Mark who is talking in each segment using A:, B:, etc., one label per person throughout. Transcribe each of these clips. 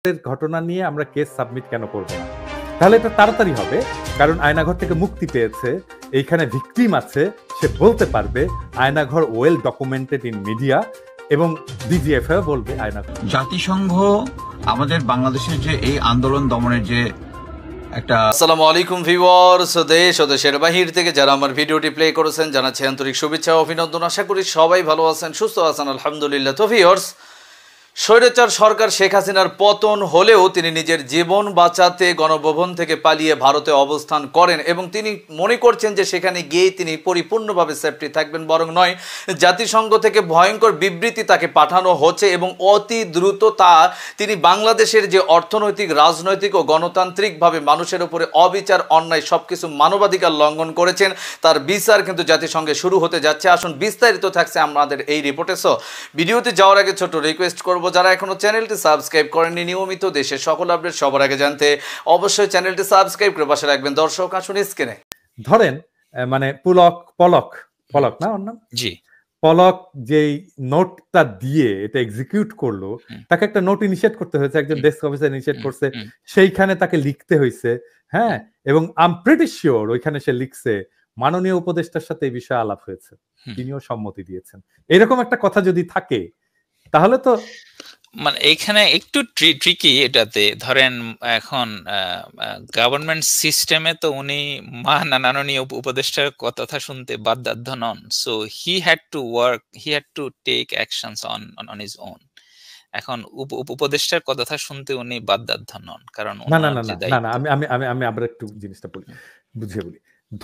A: ঘটনা নিয়ে আমরা কেস সাবমিট কেন করব না? তাহলে এটা তাড়াতাড়ি হবে, কারণ আয়নাঘর থেকে মুক্তি পেয়েছে, এইখানে ভিকটিম আছে, সে বলতে পারবে, Aynaghar well documented in media, এবং ডিজিএফআই বলবে আয়নাঘর।
B: জাতিসংঘ আমাদের বাংলাদেশের যে এই আন্দোলন দমনের যে একটা
C: আসসালামু আলাইকুম ভিউয়ার্স, দেশ ও দেশের বাহির থেকে যারা আমার ভিডিওটি প্লে করেছেন জানাচ্ছি আন্তরিক শুভেচ্ছা ও অভিনন্দন। আশা করি সবাই ভালো আছেন, সুস্থ আছেন, আলহামদুলিল্লাহ। তো ভিউয়ার্স, স্বৈরাচার সরকার শেখ হাসিনার পতন হলেও তিনি নিজের জীবন বাঁচাতে গণভবন থেকে পালিয়ে ভারতে অবস্থান করেন এবং তিনি মনে করছেন যে সেখানে গিয়ে তিনি পরিপূর্ণভাবে সেফটি থাকবেন, বরং নয়, জাতিসংঘ থেকে ভয়ঙ্কর বিবৃতি তাকে পাঠানো হচ্ছে এবং অতি দ্রুত তিনি বাংলাদেশের যে অর্থনৈতিক, রাজনৈতিক ও গণতান্ত্রিকভাবে মানুষের উপরে অবিচার, অন্যায় সবকিছু মানবাধিকার লঙ্ঘন করেছেন, তার বিচার কিন্তু জাতিসংঘে শুরু হতে যাচ্ছে। আসুন বিস্তারিত থাকছে আমাদের এই রিপোর্টে। সো ভিডিওতে যাওয়ার আগে ছোট রিকোয়েস্ট করব, যারা এখনো চ্যানেলটি সাবস্ক্রাইব করেননি, নিয়মিত দেশের সকল আপডেট সবার আগে জানতে অবশ্যই চ্যানেলটি সাবস্ক্রাইব করে পাশে রাখবেন। দর্শক আসুন স্ক্রিনে
A: ধরেন মানে পলক না ওর নাম,
D: জি,
A: পলক যেই নোটটা দিয়ে এটা এক্সিকিউট করলো, তাকে একটা নোট ইনিশিয়েট করতে হয়েছে, একজন ডেস্ক অফিসার ইনিশিয়েট করছে, সেইখানে তাকে লিখতে হয়েছে, হ্যাঁ, এবং আই এম প্রিটি শিওর ওইখানে সে লিখছে মাননীয় উপদেষ্টার সাথে এই বিষয়ে আলাপ হয়েছে, তিনিও সম্মতি দিয়েছেন। এরকম একটা কথা যদি থাকে তাহলে তো
D: মানে এখানে একটু ট্রিকি এটাতে। ধরেন এখন গভর্নমেন্ট সিস্টেমে তো উনি মাননীয় উপদেষ্টার কথা শুনতে বাধ্য নন, so he had to take actions on his own. এখন উপদেষ্টার কথা শুনতে উনি বাধ্য নন, কারণ
A: আমি আবার একটু জিনিসটা বুঝিয়ে বলি।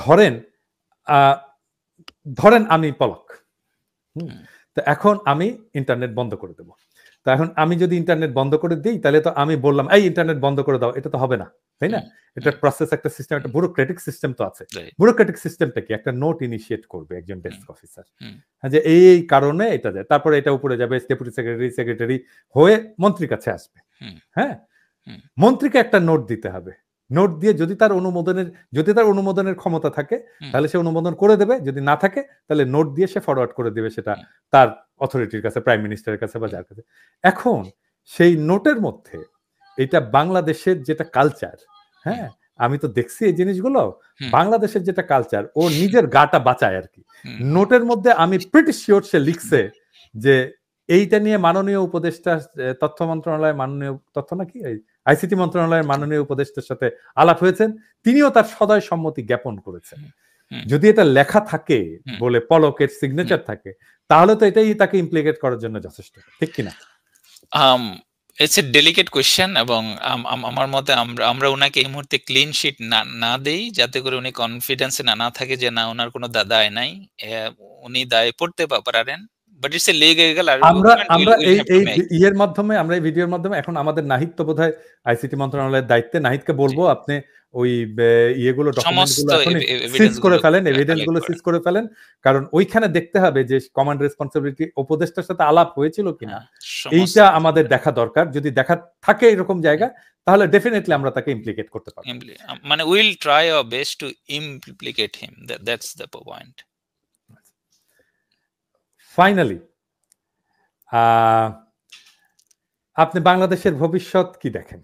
A: ধরেন আমি পলক, তো এখন আমি ইন্টারনেট বন্ধ করে দেবো। তো এখন আমি যদি ইন্টারনেট বন্ধ করে দিই, তাহলে তো আমি বললাম এই ইন্টারনেট বন্ধ করে দাও, এটা তো হবে না, তাই না? এটা প্রসেস, একটা সিস্টেম, একটা ব্যুরোক্রেটিক সিস্টেম তো আছে। ব্যুরোক্রেটিক সিস্টেমটা কি? একটা নোট ইনিশিয়েট করবে একজন ডেস্ক অফিসার, যে এই কারণে এটা যায়, তারপরে এটা উপরে যাবে, ডেপুটি সেক্রেটারি হয়ে মন্ত্রীর কাছে আসবে, হ্যাঁ, মন্ত্রীকে একটা নোট দিতে হবে। নোট দিয়ে যদি তার অনুমোদনের ক্ষমতা থাকে তাহলে সে অনুমোদন করে দেবে, যদি না থাকে তাহলে নোট দিয়ে সে ফরওয়ার্ড করে দেবে সেটা তার অথরিটির কাছে, প্রাইম মিনিস্টারের কাছে বা যার কাছে। এখন সেই নোটের মধ্যে এটা বাংলাদেশের যেটা কালচার, হ্যাঁ, আমি তো দেখছি এই জিনিসগুলো, বাংলাদেশের যেটা কালচার, ও নিজের গাটা বাঁচায় আর কি। নোটের মধ্যে আমি প্রিটি শিওর সে লিখছে যে এইটা নিয়ে মাননীয় উপদেষ্টা, তথ্য মন্ত্রণালয়ের মাননীয় তথ্য নাকি আইসিটি মন্ত্রণালয়ের মাননীয় উপদেষ্টার সাথে আলাপ হয়েছেন, তিনিও তার সদয় সম্মতি জ্ঞাপন করেছেন। যদি এটা লেখা থাকে বলে পলকের সিগনেচার থাকে, তাহলে তো এটাই তাকে ইমপ্লিকেট করার জন্য যথেষ্ট, ঠিক কিনা?
D: ইটস এ ডেলিকেট কোয়েশ্চেন, এবং আমার মতে আমরা ওনাকে এই মুহূর্তে ক্লিন শিট না দেই, যাতে করে উনি কনফিডেন্সে না থাকে যে না, ওনার কোনো দায় নাই, উনি দায় পড়তে পারেন।
A: আমরা এই মাধ্যমে, আমরা এই ভিডিওর মাধ্যমে এখন আমাদের নাহিদ তো বোধহয় আইসিটি মন্ত্রণালয়ের দায়িত্বে, নাহিদকে বলবো আপনি ওই ইয়েগুলো, ডকুমেন্টগুলো এখন সিজ করে ফেলেন, এভিডেন্সগুলো সিজ করে ফেলেন, কারণ ওইখানে দেখতে হবে যে কমান্ড রেসপন্সিবিলিটি উপদেষ্টার সাথে আলাপ হয়েছিল কিনা, এইটা আমাদের দেখা দরকার। যদি দেখা থাকে এরকম জায়গা, তাহলে ডেফিনেটলি আমরা তাকে ইমপ্লিকেট করতে পারবো,
D: মানে will try our best to implicate him, that's the point.
A: Finally আপনি বাংলাদেশের ভবিষ্যৎ কি দেখেন?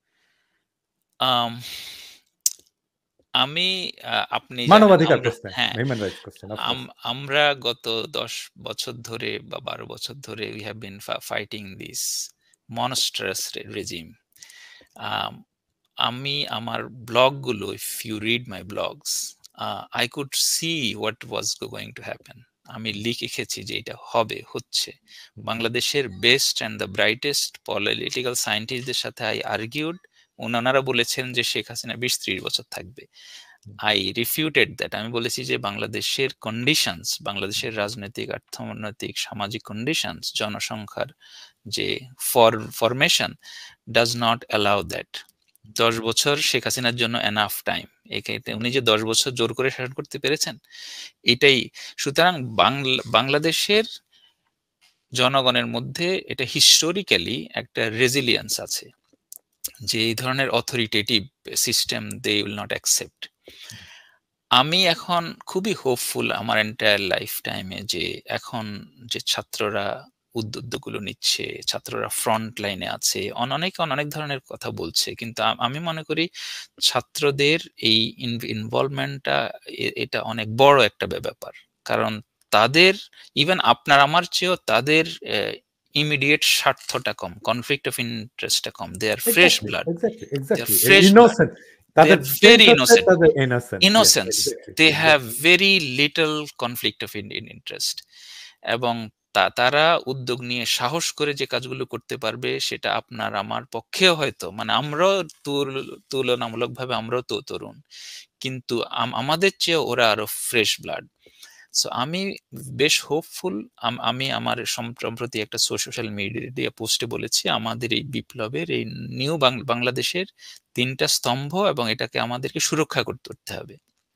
A: মানবাধিকার প্রশ্ন,
D: আমরা গত 10 বছর ধরে বা 12 বছর ধরে we have been fighting this monstrous regime. আমি আমার ব্লগগুলো, if you read my blogs, I could see what was going to happen. আমি লিখেছি যে এটা হচ্ছে। বাংলাদেশের best and the brightest political সায়েন্টিস্টদের সাথে আই আর্গিউড, ওনারা বলেছেন যে শেখ হাসিনা 20-30 বছর থাকবে। I refuted that. আমি বলেছি যে বাংলাদেশের কন্ডিশনস, বাংলাদেশের রাজনৈতিক, অর্থনৈতিক, সামাজিক কন্ডিশনস, জনসংখ্যার যে formation does not allow that. 10 বছর শেখ হাসিনার জন্য এনাফ টাইম। উনি যে 10 বছর জোর করে শাসন করতে পেরেছেন, এটাই। সুতরাং বাংলাদেশের জনগণের মধ্যে এটা হিস্টোরিক্যালি একটা রেজিলিয়েন্স আছে, যে এই ধরনের authoritative system they will not accept. আমি এখন খুবই হোপফুল আমার এন্টায়ার লাইফ টাইমে, যে এখন যে ছাত্ররা উদ্যোগগুলো নিচ্ছে, ছাত্ররা ফ্রন্ট লাইনে আছে, অনেক ধরনের কথা বলছে, কিন্তু আমি মনে করি ছাত্রদের এই ইনভলভমেন্টটা এটা অনেক বড় একটা ব্যাপার। কারণ তাদের ইভেন আপনার আমার চেয়েও তাদের ইমিডিয়েট স্বার্থটা কম, কনফ্লিক্ট অফ ইন্টারেস্টটা কম, they are fresh blood, they are very innocent, they have very little conflict of interest, এবং তারা উদ্যোগ নিয়ে সাহস করে যে কাজগুলো করতে পারবে সেটা আপনার আমার পক্ষেও হয়তো, মানে আমরাও তুলনামূলকভাবে আমরাও তো তরুণ, কিন্তু আমাদের চেয়ে ওরা আরো ফ্রেশ ব্লাড। সো আমি বেশ হোপফুল। আমি আমার সম্প্রতি একটা সোশ্যাল মিডিয়া পোস্টে বলেছি আমাদের এই বিপ্লবের, এই নিউ বাংলাদেশের 3টা স্তম্ভ, এবং এটাকে আমাদেরকে সুরক্ষা করতে হবে।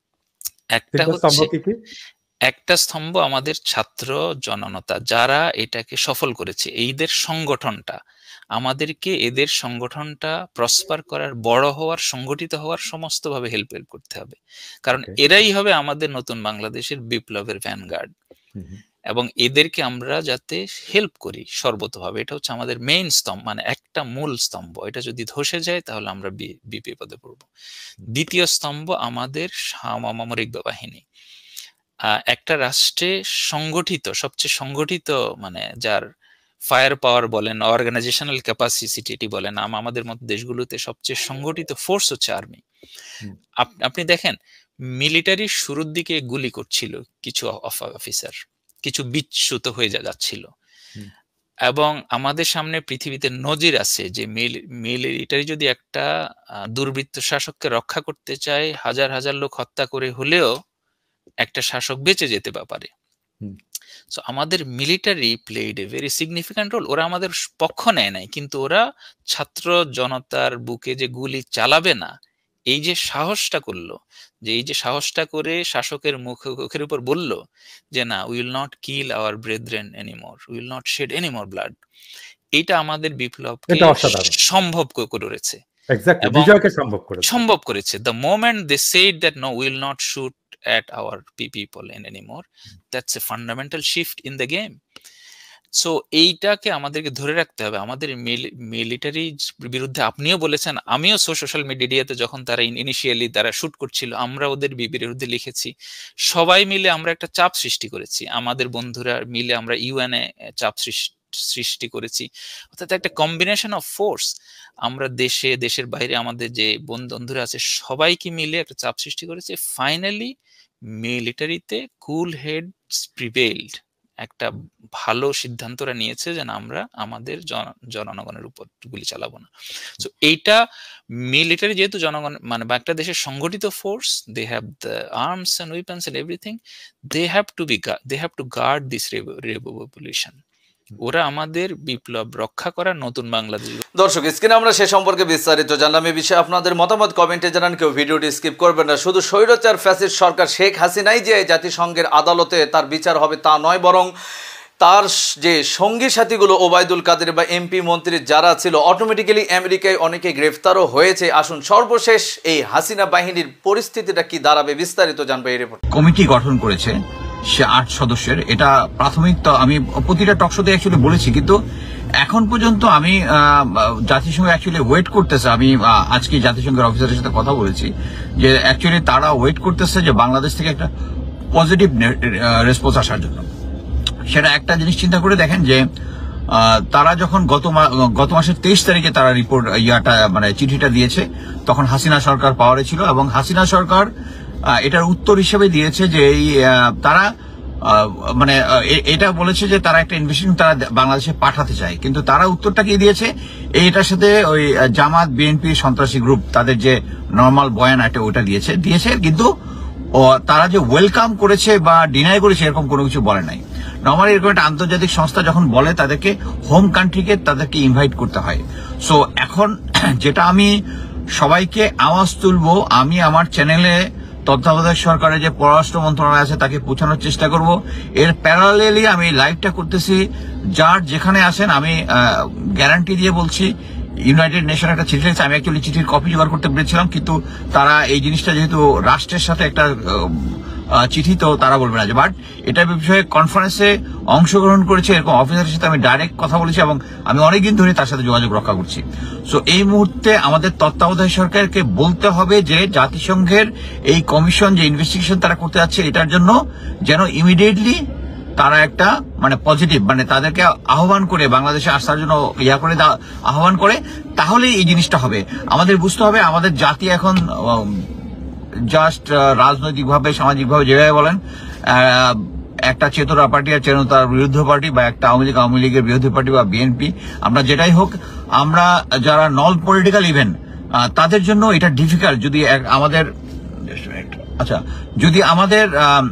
D: একটা স্তম্ভ আমাদের ছাত্র জনতা, যারা এটাকে সফল করেছে, এইদের সংগঠনটা, আমাদেরকে এদের সংগঠনটা প্রসপার করার, বড় হওয়ার, সংগঠিত হওয়ার সমস্ত ভাবে হেল্প করতে হবে, কারণ এরাই হবে আমাদের নতুন বাংলাদেশের বিপ্লবের ভ্যানগার্ড, এবং এদেরকে আমরা যাতে হেল্প করি সর্বতভাবে, এটা হচ্ছে আমাদের মেইন স্তম্ভ, মানে একটা মূল স্তম্ভ। এটা যদি ধসে যায় তাহলে আমরা বিপদে পড়ব। দ্বিতীয় স্তম্ভ আমাদের সামরিক বাহিনী। একটা রাষ্ট্রে সংগঠিত, সবচেয়ে সংগঠিত, মানে যার ফায়ার পাওয়ার বলেন, অর্গানাইজেশনাল ক্যাপাসিটি বলেন, আমাদের মতো দেশগুলোতে সবচেয়ে সংগঠিত ফোর্স হচ্ছে আর্মি। আপনি দেখেন মিলিটারি শুরুর দিকে গুলি করছিল কিছু অফিসার, কিছু বিচ্যুত হয়ে যাচ্ছিল, এবং আমাদের সামনে পৃথিবীতে নজির আছে যে মিলিটারি যদি একটা দুর্বৃত্ত শাসককে রক্ষা করতে চায়, হাজার হাজার লোক হত্যা করে হলেও একটা শাসক বেঁচে যেতে পারে। সো আমাদের military played a very significant role. ওরা আমাদের পক্ষ নেয় নাই, কিন্তু ওরা ছাত্র জনতার বুকে যে গুলি চালাবে না, এই যে সাহসটা করলো, যে এই যে সাহসটা করে শাসকের মুখের উপর বলল যে না, we will not kill our brethren anymore, we will not shed anymore blood, এইটা আমাদের বিপ্লবকে সম্ভব করেছে, সম্ভব করেছে। The moment they said that no, we will not shoot at our people anymore, that's a fundamental shift in the game. So এইটাকে আমাদেরকে ধরে রাখতে হবে। আমাদের মিলিটারি বিরুদ্ধে আপনিও বলেছেন, আমিও সোশ্যাল মিডিয়াতে যখন তারা ইনিশিয়ালি তারা শুট করছিল, আমরা ওদের বিরুদ্ধে লিখেছি, সবাই মিলে আমরা একটা চাপ সৃষ্টি করেছি, আমাদের বন্ধুরা মিলে আমরা ইউএনএ চাপ সৃষ্টি করেছি, অর্থাৎ একটা কম্বিনেশন অফ ফোর্স। আমরা দেশের বাইরে আমাদের যে বন্ধুরা আছে সবাইকে মিলে একটা চাপ সৃষ্টি করেছে। ফাইনালি মিলিটারিতে কুল হেডস প্রিভেইলড, একটা ভালো সিদ্ধান্তরা নিয়েছে যে আমরা আমাদের জনগণের উপর গুলি চালাবো না। সো এইটা মিলিটারি যেহেতু জনগণ, মানে একটা দেশের সংগঠিত force, they have the arms and weapons and everything, they have to guard this revolution. ওরা আমাদের বিপ্লব রক্ষা করা নতুন বাংলাদেশ।
C: দর্শক, স্ক্রিনে আমরা সে সম্পর্কে বিস্তারিত জানলাম। এই বিষয়ে আপনাদের মতামত কমেন্টে জানান, কেউ ভিডিওটি স্কিপ করবেন না। শুধু স্বৈরাচার ফ্যাসিস্ট সরকার শেখ হাসিনাই যে জাতিসংঘের আদালতে তার বিচার হবে তা নয়, বরং তার যে সঙ্গী সাথীগুলো ওবায়দুল কাদের বা এমপি মন্ত্রী যারা ছিল অটোমেটিক্যালি আমেরিকায় অনেকে গ্রেফতারও হয়েছে। আসুন সর্বশেষ এই হাসিনা বাহিনীর পরিস্থিতিটা কি দাঁড়াবে, বিস্তারিত জানবো এই রিপোর্ট।
B: কমিটি গঠন করেছে সে 8 সদস্যের, এটা প্রাথমিক, তো আমি প্রতিটা টকশোতে অ্যাকচুয়ালি বলেছি, কিন্তু এখন পর্যন্ত আমি জাতিসংঘ অ্যাকচুয়ালি ওয়েট করতেছে। আমি আজকে জাতিসংঘের অফিসারের সাথে কথা বলেছি যে অ্যাকচুয়ালি তারা ওয়েট করতেছে যে বাংলাদেশ থেকে একটা পজিটিভ রেসপন্স আসার জন্য। সেটা একটা জিনিস চিন্তা করে দেখেন যে তারা যখন গত মাসের 23 তারিখে তারা রিপোর্ট মানে চিঠিটা দিয়েছে, তখন হাসিনা সরকার পাওয়ারে ছিল, এবং হাসিনা সরকার এটার উত্তর হিসেবে দিয়েছে যে এই তারা মানে এটা বলেছে যে তারা একটা ইনভেস্টিগেশন তারা বাংলাদেশে পাঠাতে চায়, কিন্তু তারা উত্তরটা কি দিয়েছে, এইটার সাথে ওই জামাত বিএনপি সন্ত্রাসী গ্রুপ তাদের যে নর্মাল বয়ান একটা ওটা দিয়েছে, কিন্তু তারা যে ওয়েলকাম করেছে বা ডিনাই করেছে এরকম কোনো কিছু বলে নাই। নর্মালি এরকম একটা আন্তর্জাতিক সংস্থা যখন বলে তাদেরকে হোম কান্ট্রিকে তাদেরকে ইনভাইট করতে হয়। সো এখন যেটা আমি সবাইকে আওয়াজ তুলবো, আমি আমার চ্যানেলে তত্ত্বাবধায়ক সরকারের যে পররাষ্ট্র মন্ত্রণালয় আছে তাকে পৌঁছানোর চেষ্টা করব। এর প্যারালেলি আমি লাইভটা করতেছি, যার যেখানে আসেন আমি গ্যারান্টি দিয়ে বলছি, ইউনাইটেড নেশন একটা চিঠি লিখেছে, আমি অ্যাকচুয়ালি চিঠির কপি জোগাড় করতে পেরেছিলাম, কিন্তু তারা এই জিনিসটা যেহেতু রাষ্ট্রের সাথে একটা চিঠি, তো তারা বলবে না। বাট এটার বিষয়ে কনফারেন্সে অংশগ্রহণ করেছে এরকম অফিসারের সাথে আমি ডাইরেক্ট কথা বলেছি এবং আমি অনেকদিন ধরে তার সাথে যোগাযোগ রক্ষা করছি। সো এই মুহূর্তে আমাদের তত্ত্বাবধায়ক সরকারকে বলতে হবে যে জাতিসংঘের এই কমিশন যে ইনভেস্টিগেশন তারা করতে যাচ্ছে এটার জন্য যেন ইমিডিয়েটলি তারা একটা মানে পজিটিভ মানে তাদেরকে আহ্বান করে বাংলাদেশে আসার জন্য করে আহ্বান করে, তাহলে এই জিনিসটা হবে। আমাদের বুঝতে হবে আমাদের জাতি এখন জাস্ট রাজনৈতিকভাবে সামাজিকভাবে যেভাবে বলেন একটা চেতনা পার্টি আর চেতনার বিরুদ্ধ পার্টি, বা একটা আওয়ামী লীগের বিরোধী পার্টি বা বিএনপি, আমরা যেটাই হোক, আমরা যারা নন পলিটিক্যাল ইভেন তাদের জন্য এটা ডিফিকাল্ট। যদি আমাদের যদি আমাদের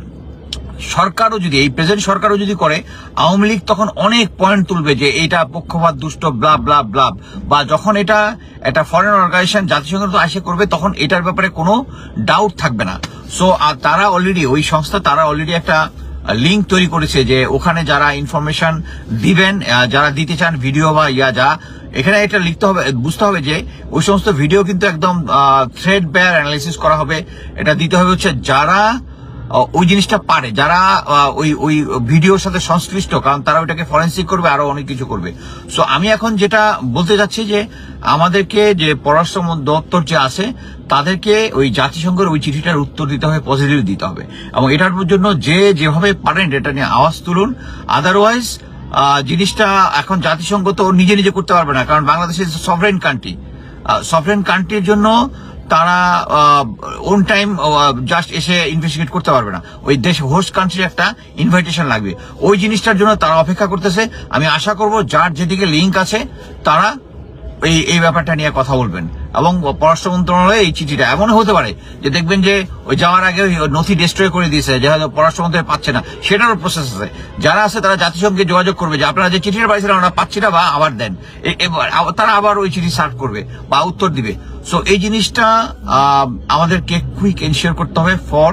B: সরকারও যদি এই প্রেজেন্ট সরকারও যদি করে, আওয়ামী লীগ তখন অনেক পয়েন্ট তুলবে যে এটা পক্ষপাত দুষ্ট ব্লাব ব্লাব ব্লাব, বা যখন এটা একটা ফরেন অর্গানাইজেশন জাতিসংঘ তো আসে করবে তখন এটার ব্যাপারে কোনো ডাউট থাকবে না। সো তারা অলরেডি ওই সংস্থা তারা অলরেডি একটা লিঙ্ক তৈরি করেছে যে ওখানে যারা ইনফরমেশন দিবেন, যারা দিতে চান ভিডিও বা যা এখানে এটা লিখতে হবে, বুঝতে হবে যে ওই সমস্ত ভিডিও কিন্তু একদম থ্রেড বেয়ার অ্যানালিসিস করা হবে। এটা দিতে হবে হচ্ছে যারা ওই জিনিসটা পারে, যারা ওই ভিডিওর সাথে সংশ্লিষ্ট, কারণ তারা ওইটাকে ফরেন্সিক করবে, আরো অনেক কিছু করবে। সো আমি এখন যেটা বলতে যাচ্ছি যে আমাদেরকে যে পররাষ্ট্র দপ্তর যে আছে তাদেরকে ওই জাতিসংঘের ওই চিঠিটার উত্তর দিতে হবে, পজিটিভ দিতে হবে, এবং এটার জন্য যেভাবে পারেন এটা নিয়ে আওয়াজ তুলুন। আদারওয়াইজ জিনিসটা এখন জাতিসংঘ তো নিজে নিজে করতে পারবে না, কারণ Bangladesh is sovereign country. Sovereign কান্ট্রির জন্য তারা অন টাইম জাস্ট এসে ইনভেস্টিগেট করতে পারবে না, ওই দেশ হোস্ট কান্ট্রির একটা ইনভাইটেশন লাগবে। ওই জিনিসটার জন্য তারা অপেক্ষা করতেছে। আমি আশা করব যার যেদিকে লিঙ্ক আছে তারা এই ব্যাপারটা নিয়ে কথা বলবেন, এবং পররাষ্ট্র মন্ত্রণালয়ে এই চিঠিটা এমন হতে পারে যে দেখবেন যে ওই যাওয়ার আগে ওই নথি ডিস্ট্রয় করে দিয়েছে, যে হয়তো পররাষ্ট্র মন্ত্রণালয় পাচ্ছে না, সেটারও প্রসেস আছে। যারা আছে তারা জাতিসংঘে যোগাযোগ করবে যে আপনারা যে চিঠিটা পাইছিলেন আমরা পাচ্ছি না, বা আবার দেন, তারা আবার ওই চিঠি সার্ভ করবে বা উত্তর দিবে। সো এই জিনিসটা আমাদেরকে কুইক এনশিওর করতে হবে ফর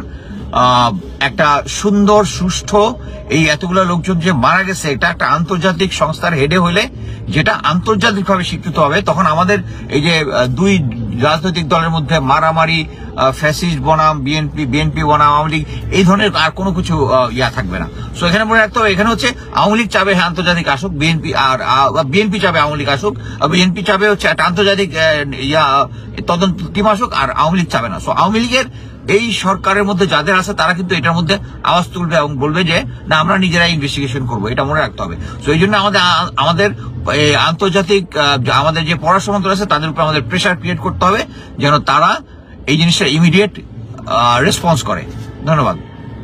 B: একটা সুন্দর সুষ্ঠু এই এতগুলো লোকজন যে মারা গেছে, এটা একটা আন্তর্জাতিক সংস্থার হেডে হলে যেটা আন্তর্জাতিকভাবে স্বীকৃত হবে, তখন আমাদের এই যে দুই রাজনৈতিক দলের মধ্যে মারামারি, ফ্যাসিস্ট বনাম বিএনপি বনাম আওয়ামী লীগ, এই ধরনের আর কোনো কিছু থাকবে না। সো এখানে মনে রাখতে হবে, এখানে হচ্ছে আওয়ামী লীগ চাবে হ্যাঁ আন্তর্জাতিক আসুক, বিএনপি চাবে আওয়ামী লীগ আসুক, বিএনপি চাবে হচ্ছে একটা আন্তর্জাতিক তদন্ত টিম আসুক, আর আওয়ামী লীগ চাবে না। সো আওয়ামী লীগের এই সরকারের মধ্যে যাদের আছে তারা কিন্তু এটার মধ্যে আওয়াজ তুলবে এবং বলবে যে না আমরা নিজেরাই ইনভেস্টিগেশন করবো, এটা মনে রাখতে হবে। তো এই জন্য আমাদের আন্তর্জাতিক আমাদের যে পররাষ্ট্র মন্ত্রণালয় আছে তাদের উপর আমাদের প্রেশার ক্রিয়েট করতে হবে যেন তারা এই জিনিসটা ইমিডিয়েট রেসপন্স করে। ধন্যবাদ।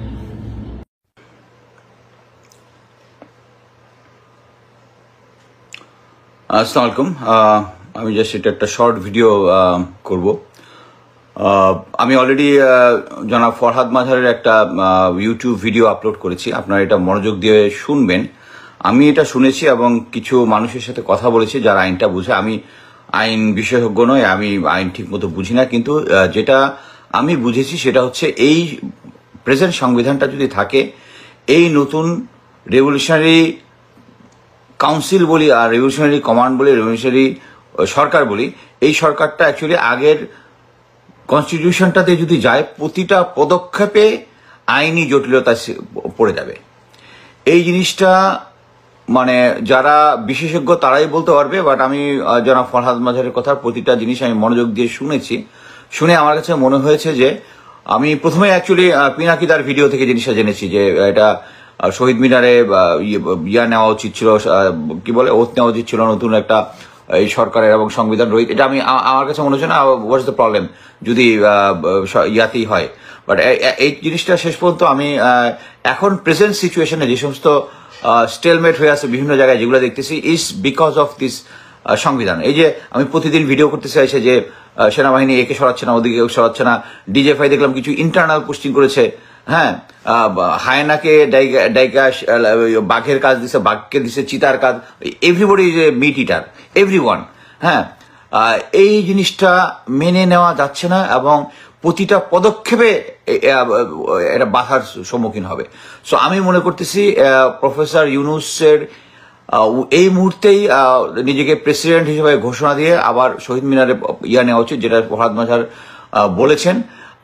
B: আসসালামু আলাইকুম। আমি জাস্ট এটা একটা শর্ট ভিডিও করব। আমি অলরেডি জনাব ফরহাদ মাঝারের একটা ইউটিউব ভিডিও আপলোড করেছি, আপনারা এটা মনোযোগ দিয়ে শুনবেন। আমি এটা শুনেছি এবং কিছু মানুষের সাথে কথা বলেছি যারা আইনটা বুঝে। আমি আইন বিশেষজ্ঞ নয়, আমি আইন ঠিক মতো বুঝি না, কিন্তু যেটা আমি বুঝেছি সেটা হচ্ছে এই প্রেজেন্ট সংবিধানটা যদি থাকে, এই নতুন রেভলিউশনারি কাউন্সিল বলি আর রেভলিউশনারি কমান্ড বলি, রেভলিউশনারি সরকার বলি, এই সরকারটা অ্যাকচুয়ালি আগের কনস্টিটিউশনটাতে যদি যায় প্রতিটা পদক্ষেপে আইনি জটিলতা পড়ে যাবে। এই জিনিসটা মানে যারা বিশেষজ্ঞ তারাই বলতে পারবে, বাট আমি জনাব ফরহাদ মাঝারের কথা প্রতিটা জিনিস আমি মনোযোগ দিয়ে শুনেছি। শুনে আমার কাছে মনে হয়েছে যে আমি প্রথমে অ্যাকচুয়ালি পিনাকিদার ভিডিও থেকে জিনিসটা জেনেছি যে এটা শহীদ মিনারে নেওয়া উচিত ছিল, কি বলে ওথ নেওয়া উচিত ছিল নতুন একটা এই সরকারের এবং সংবিধান রহিত। এটা আমার কাছে মনে হচ্ছে না হোয়াটস দ্য প্রবলেম যদি ইয়াতেই হয়। বাট এই জিনিসটা শেষ পর্যন্ত আমি এখন প্রেজেন্ট সিচুয়েশনে যে সমস্ত স্টেলমেট হয়ে আছে বিভিন্ন জায়গায় যেগুলো দেখতেছি ইজ বিকজ অফ দিস সংবিধান। এই যে আমি প্রতিদিন ভিডিও করতে চাইছে যে সেনাবাহিনী একে সরাচ্ছে না, ওদিকে সরাচ্ছে না, ডিজেফআই দেখলাম কিছু ইন্টারনাল পোস্টিং করেছে, হ্যাঁ হায়নাকে বাঘের কাজ দিছে, বাঘকে দিছে চিতার কাজ, everybody is a meat eater, everyone. হ্যাঁ, এই জিনিসটা মেনে নেওয়া যাচ্ছে না এবং প্রতিটা পদক্ষেপে এটা বাধার সম্মুখীন হবে। সো আমি মনে করতেছি প্রফেসর ইউনূসের এই মুহূর্তেই নিজেকে প্রেসিডেন্ট হিসেবে ঘোষণা দিয়ে আবার শহীদ মিনারে নেওয়া উচিত, যেটা ফরহাদ মাঝার বলেছেন।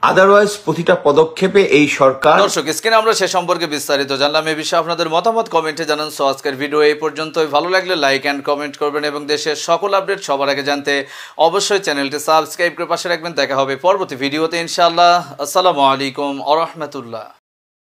B: আদারওয়াইজ প্রতিটা পদক্ষেপে এই সরকার।
C: দর্শক স্ক্রিনে আমরা সে সম্পর্কে বিস্তারিত জানলাম। এই বিষয়ে আপনাদের মতামত কমেন্টে জানান। সো আজকের ভিডিও এই পর্যন্তই। ভালো লাগলে লাইক এন্ড কমেন্ট করবেন এবং দেশের সকল আপডেট সবার আগে জানতে অবশ্যই চ্যানেলটি সাবস্ক্রাইব করে পাশে রাখবেন। দেখা হবে পরবর্তী ভিডিওতে ইনশাআল্লাহ। আসসালামু আলাইকুম ওয়া রাহমাতুল্লাহ।